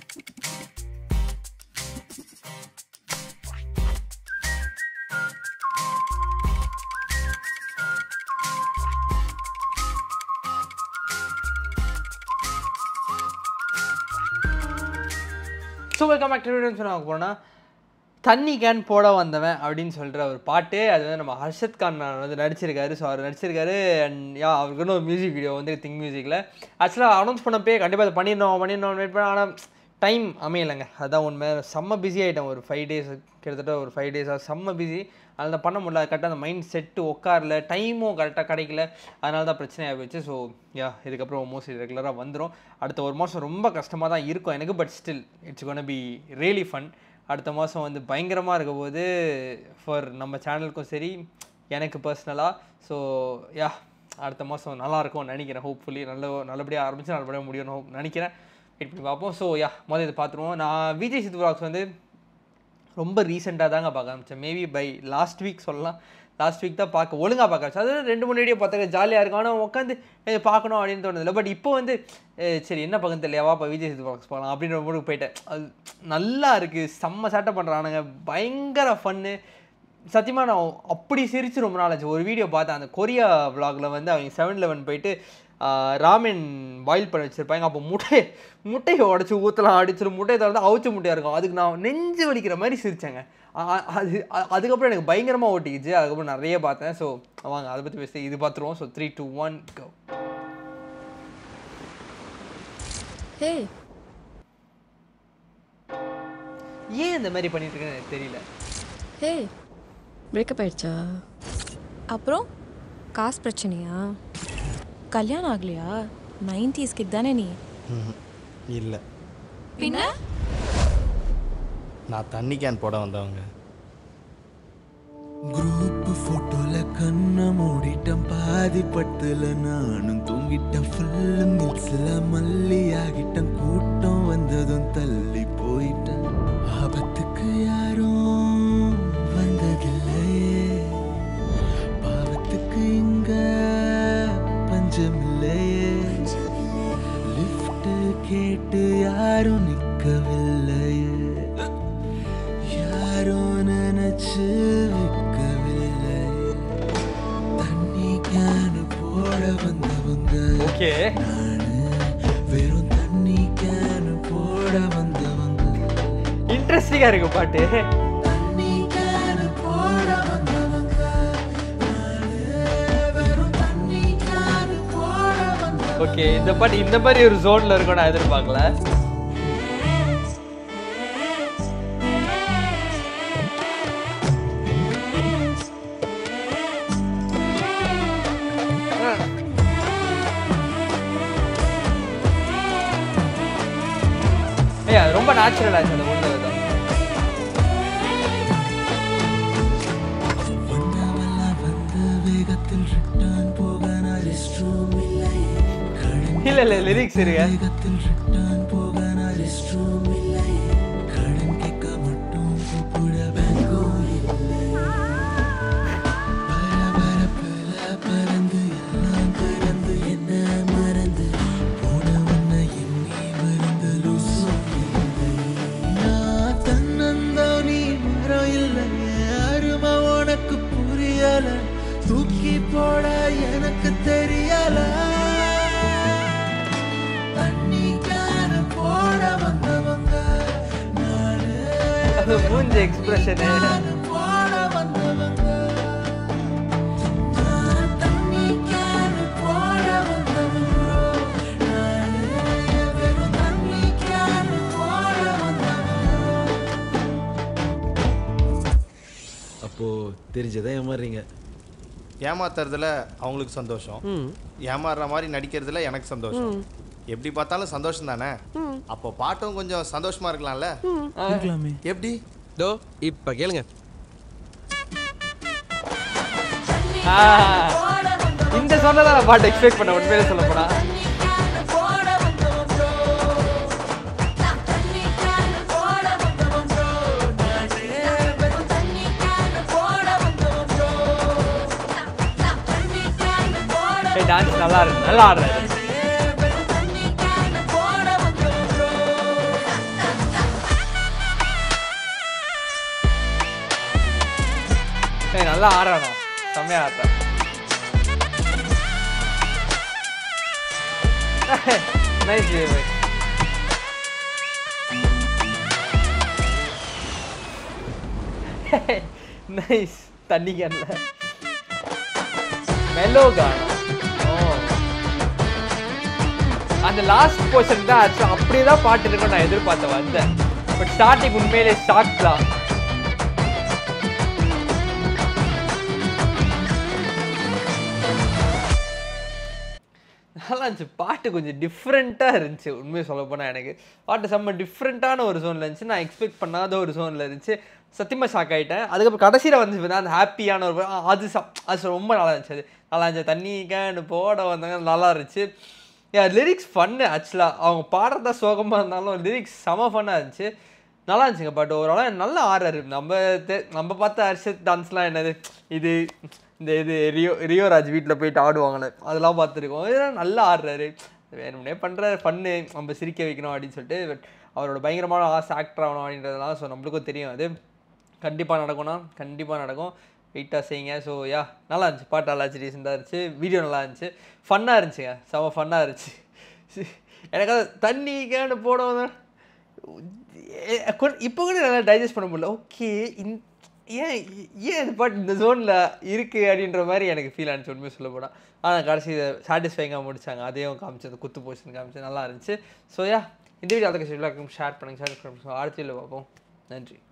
So welcome back to சொன்னாங்க போனால் தண்ணி கேன் போட வந்தவன் அப்படின்னு சொல்கிற ஒரு பாட்டு அது வந்து நம்ம ஹர்ஷத் கான் வந்து நடிச்சிருக்காரு. ஸோ அவர் நடிச்சிருக்காரு. அண்ட் அவருக்கு ஒரு மியூசிக் வீடியோ வந்து திங்க் மியூசிக்கில் ஆக்சுவலாக அனௌன்ஸ் பண்ணப்பே கண்டிப்பாக அதை பண்ணிடணும் வெயிட் பண்ண. ஆனால் டைம் அமையலைங்க, அதுதான் உண்மை. செம்ம பிஸி ஆகிட்டேன். ஒரு 5 days கிட்டத்தட்ட ஒரு 5 days செம்ம பிஸி. அதில் பண்ண முடியல. கரெக்டாக அந்த மைண்ட் செட்டு உட்காரல, டைமும் கரெக்டாக கிடைக்கல. அதனால தான் பிரச்சனையாக போச்சு. ஸோ இதுக்கப்புறம் மோஸ்ட்லி ரெகுலராக வந்துடும். அடுத்த ஒரு மாதம் ரொம்ப கஷ்டமாக தான் இருக்கும் எனக்கு. But still it's gonna be really fun. அடுத்த மாதம் வந்து பயங்கரமாக இருக்க போது ஃபார் நம்ம சேனலுக்கும் சரி எனக்கு பர்சனலாக. ஸோ அடுத்த மாதம் நல்லாயிருக்கும்னு நினைக்கிறேன். ஹோப்ஃபுல்லி நல்லபடியாக ஆரம்பித்து நல்லபடியாக முடியணும் நினைக்கிறேன். வெயிட் பண்ணி பார்ப்போம். ஸோ முதல்ல இது பார்த்துருவோம். நான் விஜய் சித்து vlogs வந்து ரொம்ப ரீசெண்டாக தாங்க பார்க்க ஆரம்பித்தேன். மேபி பை லாஸ்ட் வீக் சொல்லலாம். லாஸ்ட் வீக் தான் ஒழுங்காக பார்க்க ஆரம்பிச்சு. அது 2-3 வீடியோ பார்த்தாக்க ஜாலியாக இருக்கும். ஆனால் உட்காந்து பார்க்கணும் அப்படின்னு தோணுதில்லை. பட் இப்போ வந்து சரி என்ன பார்க்கணும் தெரியவா இப்போ விஜய் சித்து vlogs பார்க்கலாம் அப்படின்ற மூடுக்கு போயிட்டேன். அது நல்லா இருக்குது, செம்ம சேட்டை பண்ணுறானுங்க, பயங்கர ஃபன்னு. சத்தியமாக நான் அப்படி சிரிச்சு ரொம்ப நாள் ஆச்சு. ஒரு வீடியோ பார்த்தேன், அந்த கொரியா vlogல வந்து அவங்க 7-Eleven போயிட்டு ராமென் பாயில் பண்ணி வச்சுருப்பாங்க. அப்போ முட்டையை உடச்சி ஊற்றலாம் அடிச்சிடும். முட்டையை திறந்து அவிச்ச முட்டையாக இருக்கும். அதுக்கு நான் நெஞ்சு வலிக்கிற மாதிரி சிரித்தேங்க. அதுக்கப்புறம் எனக்கு பயங்கரமாக ஓட்டிக்கிச்சு. அதுக்கப்புறம் நிறைய பார்த்தேன். ஸோ வாங்க அதை பற்றி பேசி இது பார்த்துருவோம். So 3, 2, 1 go. ஏன் இந்த மாதிரி பண்ணிட்டு இருக்கேன்னு எனக்கு தெரியல. பிரேக்கப் ஆயிடுச்சா? அப்புறம் காசு பிரச்சனையா? கல்யாணம் ஆகலையா? 90s கிட் தானே நீ? இல்லை, பின்ன நான் தண்ணி கேன் போட வந்தவங்க. குரூப் போட்டோல கண்ண மூடிட்டம், பாதி பட்டுல நானும் தூங்கிட்டேன். ஃபுல்லு மிக்ஸ்ல மல்லி ஆகிட்டம், கூட்டம் வந்ததும் தள்ளி போயிட்டேன். ஆபத்துக்கு யாரும் வந்ததில்லையே, பாவத்துக்கு இங்க பஞ்சமில்லையே. லிஃப்ட் கேட்டு யாரும் நிற்கவில்லையே, யாரும் நினைச்சு வைக்கவில்லை. தண்ணி கேனு போட வந்தவங்க நானு, வெறும் தண்ணி கேனு போட வந்தவங்க. இன்ட்ரெஸ்டிங்காக இருக்கு பாட்டு. தண்ணி கேனு போட வந்தவங்க நானு, வெறும் தண்ணி கேனு போட வந்தவங்க. ஓகே, இந்த பாட்டு இந்த மாதிரி ஒரு ஜோனில் இருக்கும் நான் எதிர்பார்க்கல. ரொம்ப நேச்சுரல் ஆச்சு அந்த ஒன்று தான். இல்ல லிரிக்ஸ் இருக்கு. தூக்கி போட எனக்கு தெரியல. தண்ணி கேன் போட வந்தவங்க நானு, அது மூஞ்ச எக்ஸ்பிரஷன் போட வந்தவங்க. தண்ணி கேன் போட வந்தவங்க நானு, வெறும் தண்ணி கேன் போட வந்தவங்க. அப்போ தெரிஞ்சதை ஏமாறுறீங்க. ஏமாத்துறதுல அவங்களுக்கு சந்தோஷம், ஏமாறுற மாதிரி நடிக்கிறதுல எனக்கு சந்தோஷம். எப்படி பார்த்தாலும் சந்தோஷம் தானே. அப்போ பாட்டும் கொஞ்சம் சந்தோஷமா இருக்கலாம்ல. இருக்கலாமே. எப்படி? தோ இப்ப கேளுங்க. இந்த சொன்னதான பாட்டு எக்ஸ்பெக்ட் பண்ண உண்மையிலே சொல்ல போனா. டான்ஸ் நல்லா இருக்கு, நல்லா ஆடுறாரு. நல்லா ஆடுறானா, செம்மையா ஆடுறான். Nice nice. தண்ணி கேன்ல மெலோ கானா. அந்த லாஸ்ட் போர்ஷன் தான் ஆக்சுவலாக அப்படியே தான் பாட்டு இருக்குன்னு நான் எதிர்பார்த்த வந்தேன். பட் ஸ்டார்டிங் உண்மையிலே ஷாக் தான். நல்லா இருந்துச்சு பாட்டு, கொஞ்சம் டிஃப்ரெண்ட்டாக இருந்துச்சு. உண்மையை சொல்ல போனால் எனக்கு பாட்டு செம்ம டிஃப்ரெண்ட்டான ஒரு ஜோனில் இருந்துச்சு. நான் எக்ஸ்பெக்ட் பண்ணாத ஒரு ஜோனில் இருந்துச்சு. சத்தியமாக ஷாக் ஆகிட்டேன். அதுக்கப்புறம் கடைசியில் வந்து அந்த ஹாப்பியான ஒரு அது ரொம்ப நல்லா இருந்துச்சு. அது நல்லா இருந்துச்சு. தண்ணி கேன் போட வந்தாங்க, நல்லா இருந்துச்சு. லிரிக்ஸ் ஃபன்னு ஆக்சுவலாக. அவங்க பாடுறதா சோகமாக இருந்தாலும் லிரிக்ஸ் செம ஃபன்னாக இருந்துச்சு. நல்லா இருந்துச்சுங்க. பட் ஓரளவு நல்லா ஆடுறாரு. நம்ம பார்த்த ஹர்ஷத் டான்ஸ்லாம் என்னது இது இது ரியோராஜ் வீட்டில் போயிட்டு ஆடுவாங்கன்னு அதெல்லாம் பார்த்துருக்கோம். இதெல்லாம் நல்லா ஆடுறாரு, வேணும்னே பண்ணுற ஃபன்னு, நம்ம சிரிக்க வைக்கணும் அப்படின்னு சொல்லிட்டு. பட் அவரோட பயங்கரமான ஆசை ஆக்டர் ஆகணும் அப்படின்றதுலாம். ஸோ நம்மளுக்கும் தெரியும் அது கண்டிப்பாக நடக்கும்னா கண்டிப்பாக நடக்கும். வெயிட்டாக செய்யுங்க. ஸோ நல்லா இருந்துச்சு. பாட்டு நல்லா இருந்துச்சு, ரீசெண்டாக இருந்துச்சு. வீடியோ நல்லா இருந்துச்சு, ஃபன்னாக இருந்துச்சுங்க, செம ஃபன்னாக இருந்துச்சு. எனக்கு அது தண்ணி கேன்னு போட இப்போ கூட நல்லா டைஜஸ்ட் பண்ண முடியல. ஓகே ஏன் இது பாட்டு இந்த ஜோனில் இருக்குது அப்படின்ற மாதிரி எனக்கு ஃபீல் ஆனிச்சு உண்மையை சொல்ல போனால். ஆனால் கடைசி சாட்டிஸ்ஃபைங்காக முடிச்சாங்க. அதையும் காமிச்சு அந்த குத்து போர்ஷன் காமிச்சு நல்லா இருந்துச்சு. ஸோ இந்த வீடியோ அதுக்கு ஷேர் பண்ணுங்கள். அடுத்த வீடியோவில் பார்ப்போம். நன்றி.